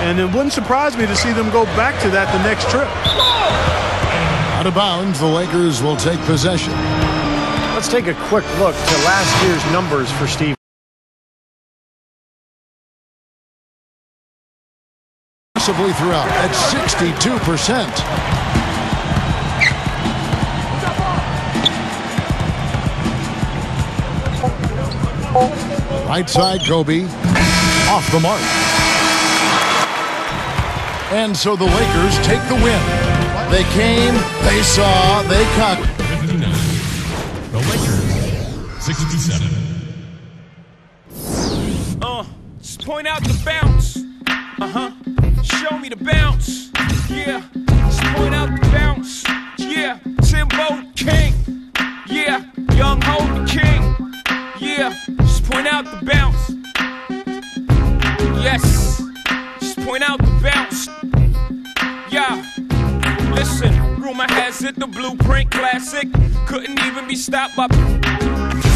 and it wouldn't surprise me to see them go back to that the next trip. Out of bounds, the Lakers will take possession. Let's take a quick look to last year's numbers for Steve. Possibly throughout at 62%. Right side, Kobe. Off the mark. And so the Lakers take the win. They came, they saw, they cut. 59. The Lakers, 67. Just point out the bounce. Show me the bounce. Yeah. Just point out the bounce. Yeah. Timbo King. Yeah. Young Ho the King. Yeah. Just point out the bounce. Yes. Just point out the bounce. Yeah. Listen, rumor has it the Blueprint Classic couldn't even be stopped by